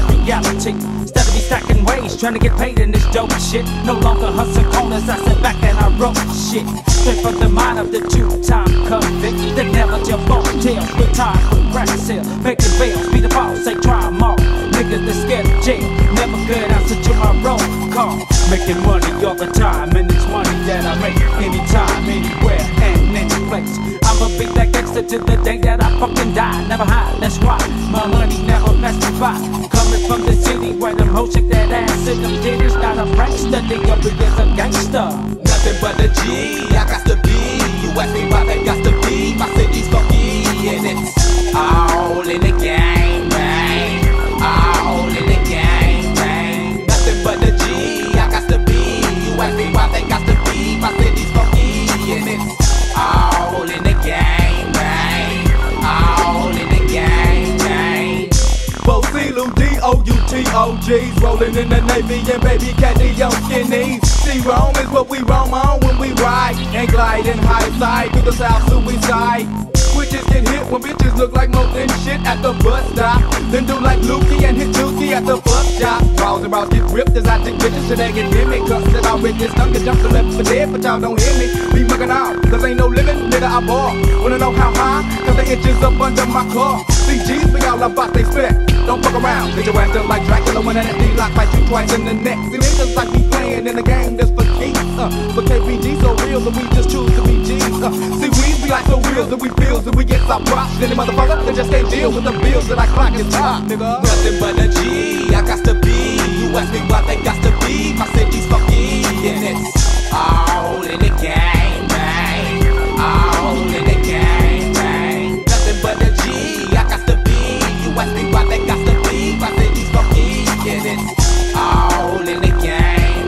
that reality. Instead of me stacking ways, trying to get paid in this dope shit. No longer hustle corners, I sit back and I wrote shit. Straight from the mind of the two-time convict that never tell folk tales. With time with crack sale, making veils, be the boss, say try them all. Niggas that scared of jail, never good answer to my roll call. Making money all the time, and it's money that I make anytime, anywhere, and any place. I'ma be that gangster to the day that I fucking die. Never hide, that's why my money never passed me by. Coming from the city where them hoes shake that ass in them titties. Not a prankster, they up against a gangster. Nothing but a G, I got to be. You ask me why they got to be. My city's funky and it's all in the game, man. All in the game, man. Nothing but a G, I got to be. You ask me why they got to be. My city's funky and it's all in the game, man. All in the game, man. Bosilu, D-O-U-T-O-G's, rolling in the Navy and baby caddy on skinnies. C-Rome is what we roam on when we ride and glide in high side through the South Suicide. Switches get hit when bitches look like more than shit at the bus stop. Then do like Lukey and hit Dookie at the fuck shop. Raws and raws get ripped as I dig bitches so they get near me. Cause that I read this tongue to jump to left for dead, but y'all don't hear me. Be mugging out, cause ain't no limit, nigga I ball. Wanna know how high? Cause the inches up under my car. CG's be all about they spec. Don't fuck around, get your ass up like Dracula when that D-lock bites you twice in the neck. See niggas like we playing in the game just for keeps. But KBG so real that we just choose to be G's. See we be like so real that we feel that we get some props. Any motherfucker that just can't deal with the bills that I clock is top, nigga. Nothing but a G, I got to be. You ask me what they got to be. My city's funky and it's all in the game, man. All in the game, man. Nothing but a G, I got to be. You ask me what they got to be. My city's funky and it's all in the game,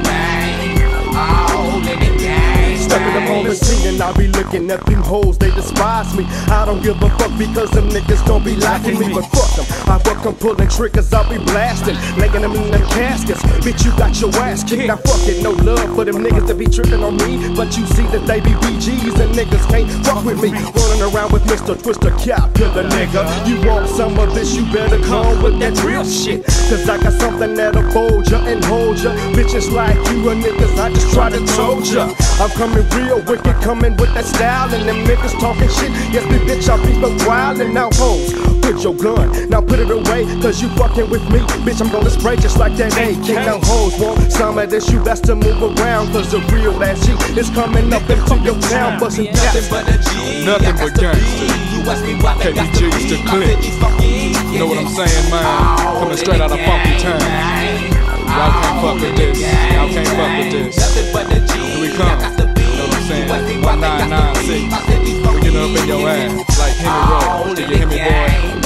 man. All in the game. Stepping up on the scene and I be looking at them hoes, they despise me. I don't give a fuck because them niggas don't be liking me, but fuck them. I fuck them pulling triggers, I'll be blasting, laying them in them caskets. Bitch, you got your ass kicked. Now fuck it, no love for them niggas that be tripping on me, but you see that they be BGs and niggas can't fuck with me. Running around with Mr. Twister, Capular nigga. You want some of this, you better come with that real shit. Cause I got something that'll fold ya and hold ya. Bitches like you and niggas, I just try to told ya. I'm coming real wicked, coming with that style, and them niggas talking shit. Yes, the bitch, I be but wild and now hoes. Put your gun, now put it away, cause you fucking with me. Bitch, I'm gonna spray just like that AK. Now hoes want some of this, you best to move around, cause the real ass G is coming up into your town, bustin' nothing but a G, nothing but gangsta. KBG's the clip. You know what I'm saying, man? Coming straight out of funky town. Y'all can't fuck with this. Y'all can't fuck with this. Here we come. You know what I'm saying? 1996. We get up in your ass like Henry Roll. Do you hear me, boy?